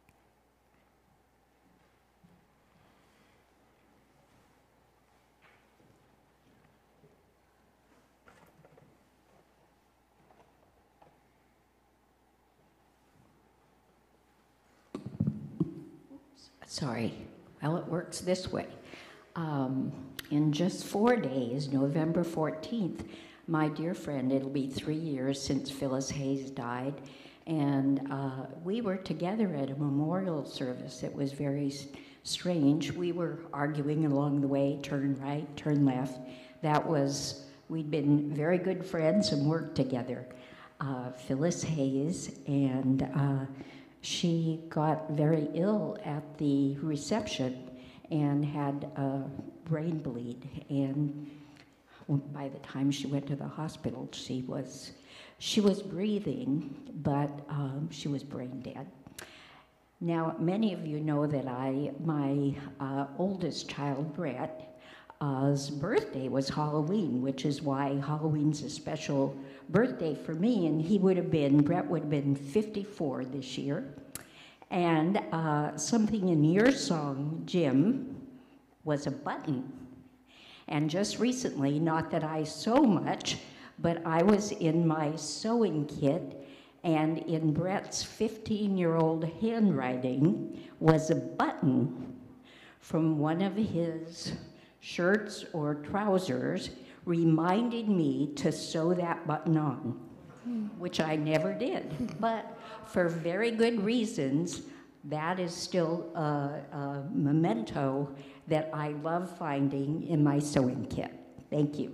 Sorry. Well, it works this way. Um, in just four days, November fourteenth, my dear friend, it'll be three years since Phyllis Hayes died, and uh, we were together at a memorial service. It was very strange. We were arguing along the way, turn right, turn left. That was, we'd been very good friends and worked together. Uh, Phyllis Hayes, and uh, she got very ill at the reception and had a brain bleed, and by the time she went to the hospital, she was she was breathing, but um, she was brain dead. Now, many of you know that I, my uh, oldest child, Brett, uh, his birthday was Halloween, which is why Halloween's a special birthday for me, and he would have been, Brett would have been fifty-four this year. And uh, something in your song, Jim, was a button. And just recently, not that I sew much, but I was in my sewing kit, and in Brett's fifteen-year-old handwriting was a button from one of his shirts or trousers reminding me to sew that button on, which I never did. But for very good reasons, that is still a, a memento that I love finding in my sewing kit. Thank you.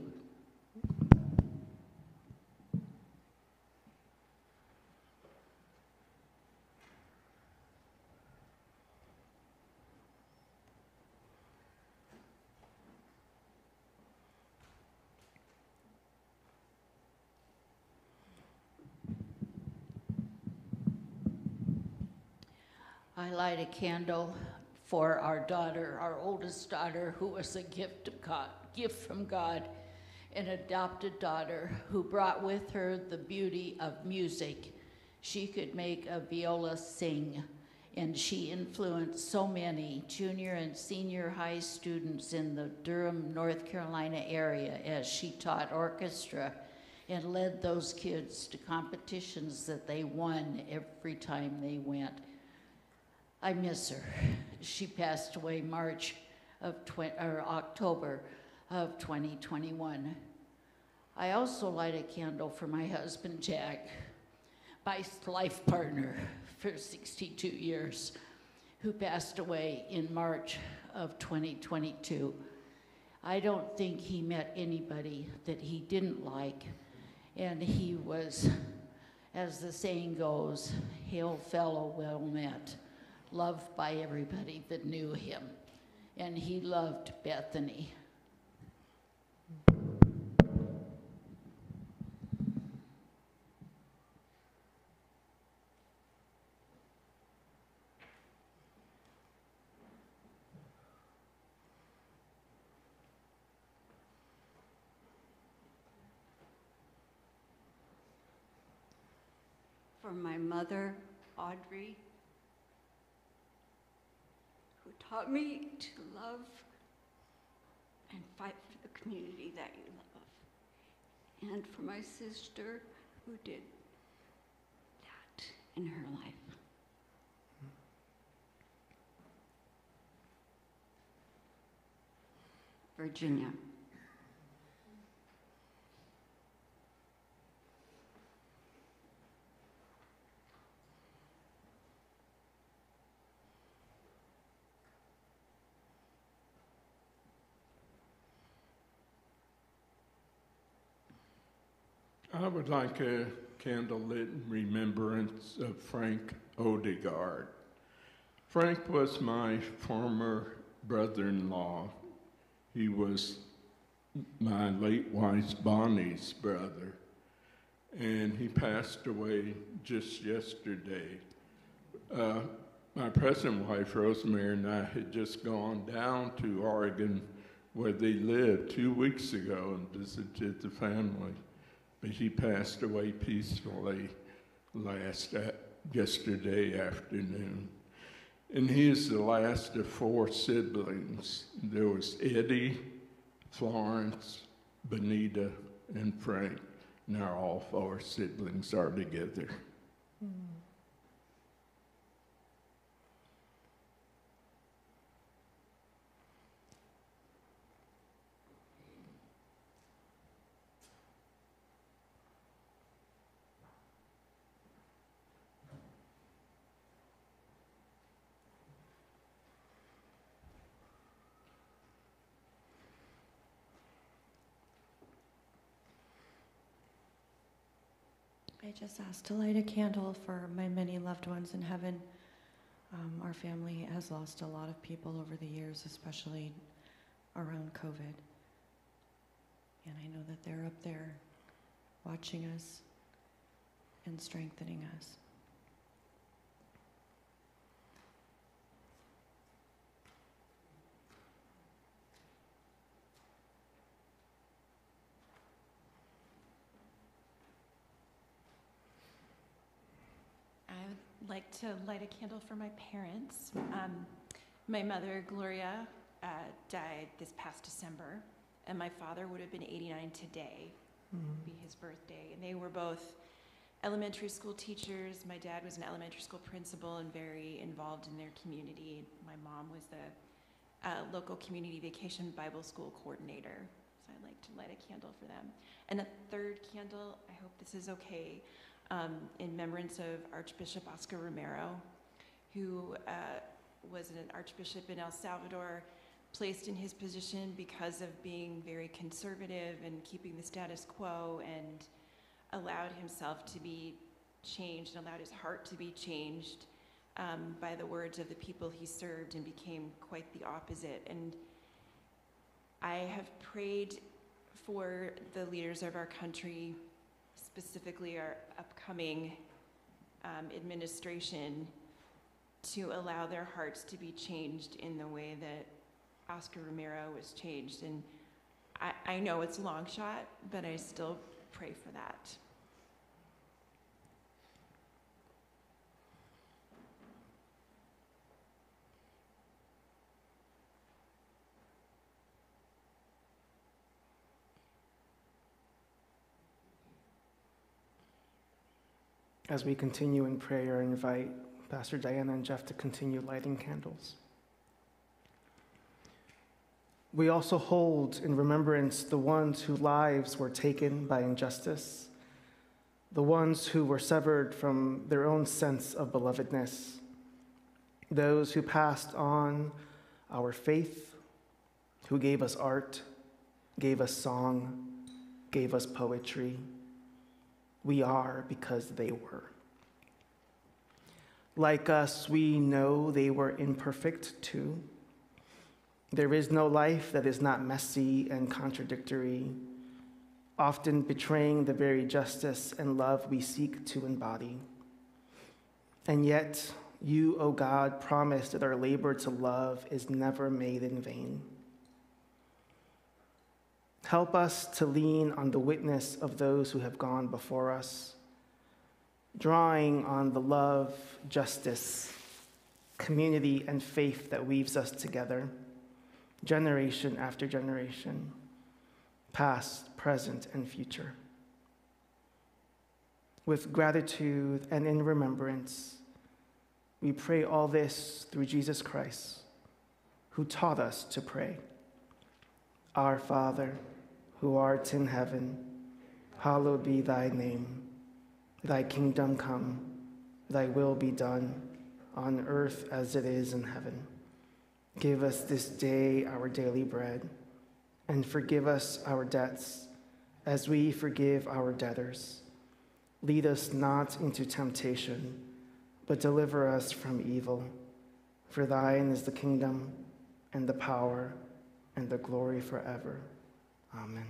I light a candle for our daughter, our oldest daughter, who was a gift of God, gift from God, an adopted daughter who brought with her the beauty of music. She could make a viola sing, and she influenced so many junior and senior high students in the Durham, North Carolina area as she taught orchestra and led those kids to competitions that they won every time they went. I miss her. She passed away March of tw- or October of twenty twenty-one. I also light a candle for my husband, Jack, my life partner for sixty-two years, who passed away in March of twenty twenty-two. I don't think he met anybody that he didn't like, and he was, as the saying goes, hail fellow well met, loved by everybody that knew him, and he loved Bethany. For my mother, Audrey, who taught me to love and fight for the community that you love. And for my sister, who did that in her life. Virginia. I would like a candlelit remembrance of Frank Odegaard. Frank was my former brother-in-law. He was my late wife's Bonnie's brother, and he passed away just yesterday. Uh, my present wife, Rosemary, and I had just gone down to Oregon where they lived two weeks ago and visited the family. But he passed away peacefully last uh, yesterday afternoon. And he is the last of four siblings. There was Eddie, Florence, Benita, and Frank. Now all four siblings are together. Mm. I just asked to light a candle for my many loved ones in heaven. Um, our family has lost a lot of people over the years, especially around COVID. And I know that they're up there watching us and strengthening us. Like to light a candle for my parents. Um, my mother, Gloria, uh, died this past December, and my father would have been eighty-nine today, mm. would be his birthday. And they were both elementary school teachers. My dad was an elementary school principal and very involved in their community. My mom was the uh, local community vacation Bible school coordinator. So I'd like to light a candle for them. And a third candle, I hope this is okay, Um, in remembrance of Archbishop Oscar Romero, who uh, was an archbishop in El Salvador, placed in his position because of being very conservative and keeping the status quo, and allowed himself to be changed and allowed his heart to be changed um, by the words of the people he served, and became quite the opposite. And I have prayed for the leaders of our country, specifically our upcoming um, administration, to allow their hearts to be changed in the way that Oscar Romero was changed. And I, I know it's a long shot, but I still pray for that. As we continue in prayer, I invite Pastor Diana and Jeff to continue lighting candles. We also hold in remembrance the ones whose lives were taken by injustice, the ones who were severed from their own sense of belovedness, those who passed on our faith, who gave us art, gave us song, gave us poetry. We are because they were. Like us, we know they were imperfect too. There is no life that is not messy and contradictory, often betraying the very justice and love we seek to embody. And yet, you, O God, promised that our labor to love is never made in vain. Help us to lean on the witness of those who have gone before us, drawing on the love, justice, community, and faith that weaves us together, generation after generation, past, present, and future. With gratitude and in remembrance, we pray all this through Jesus Christ, who taught us to pray. Our Father, who art in heaven, hallowed be thy name. Thy kingdom come, thy will be done, on earth as it is in heaven. Give us this day our daily bread, and forgive us our debts, as we forgive our debtors. Lead us not into temptation, but deliver us from evil. For thine is the kingdom, and the power, and the glory forever. Amen.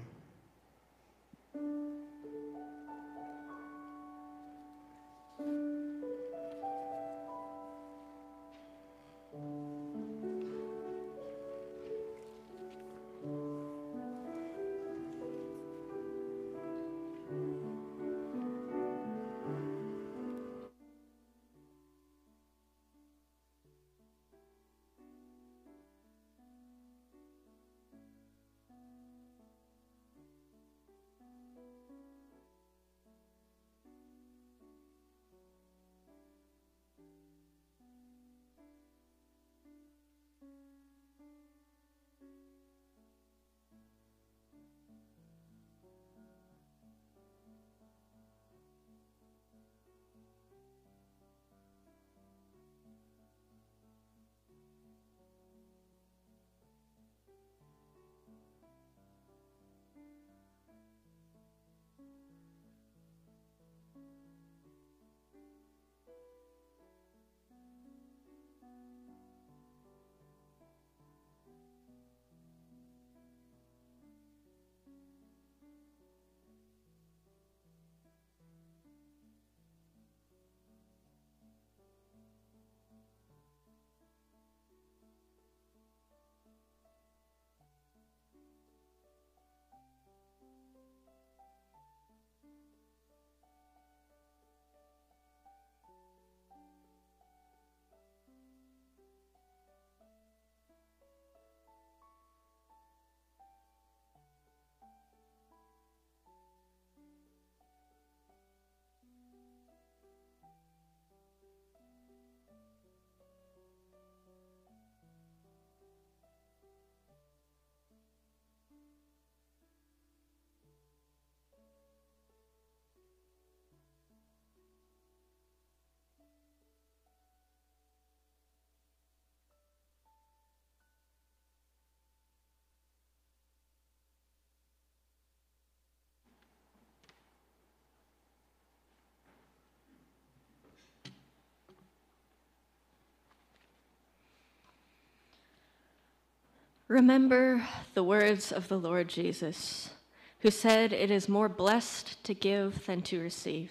Remember the words of the Lord Jesus, who said, "It is more blessed to give than to receive."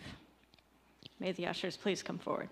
May the ushers please come forward.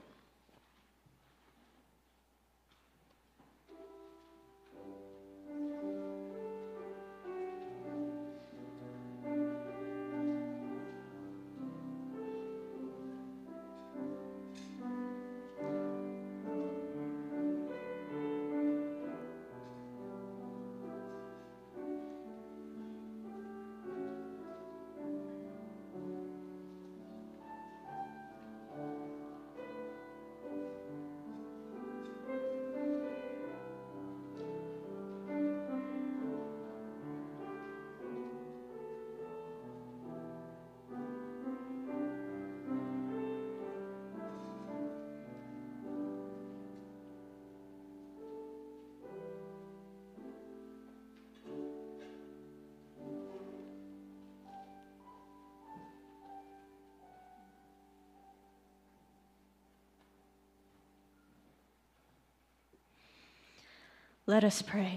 Let us pray.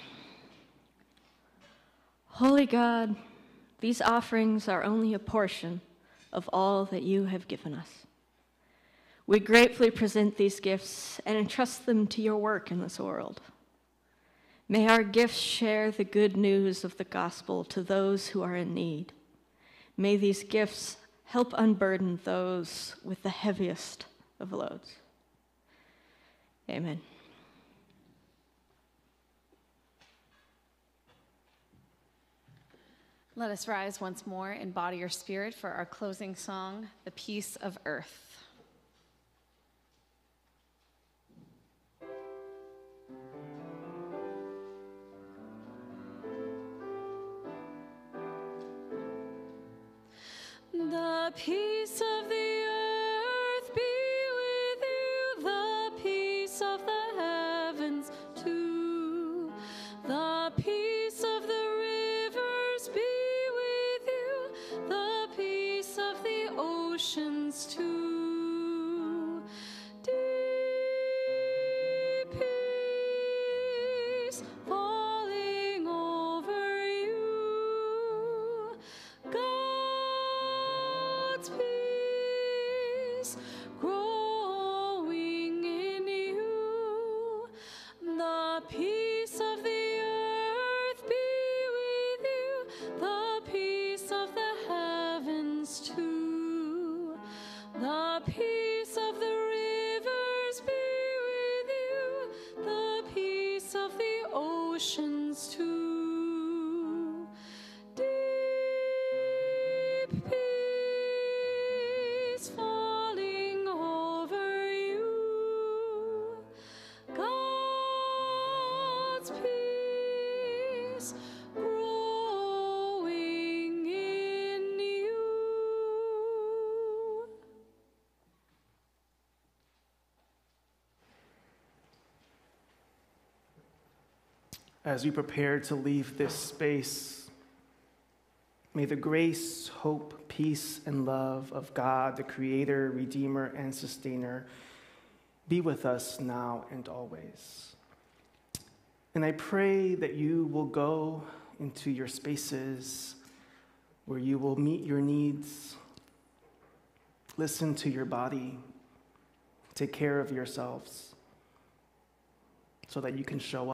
Holy God, these offerings are only a portion of all that you have given us. We gratefully present these gifts and entrust them to your work in this world. May our gifts share the good news of the gospel to those who are in need. May these gifts help unburden those with the heaviest of loads. Amen. Let us rise once more in body or spirit for our closing song, The Peace of Earth. The peace of the earth be with you, the peace of the heavens too. The peace of the rivers be with you, the peace of the oceans too. Deep peace falling over you. God's peace growing in you. The peace of the earth be with you, the peace of the heavens too. The peace of the rivers be with you, the peace of the oceans too. Deep peace falling over you. God's peace growing in you. As we prepare to leave this space, may the grace, hope, peace, and love of God, the Creator, Redeemer, and Sustainer, be with us now and always. And I pray that you will go into your spaces where you will meet your needs, listen to your body, take care of yourselves, so that you can show up